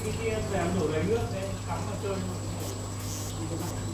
cái kia về đổ đầy nước đấy cắm vào chơi.